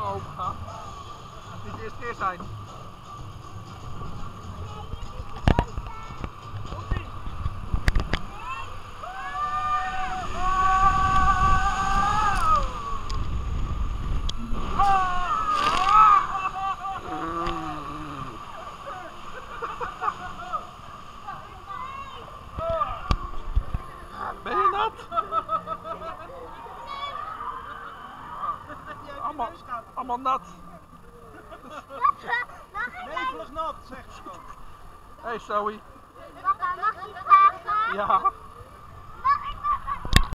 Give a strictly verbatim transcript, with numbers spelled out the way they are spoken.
open gaat. Het niet de eerste keer zijn. Ben je nat? Allemaal, allemaal nat. Nevelig nat, zegt ze dan. Hé hey, Zoe. Papa, mag ik vragen? Ja.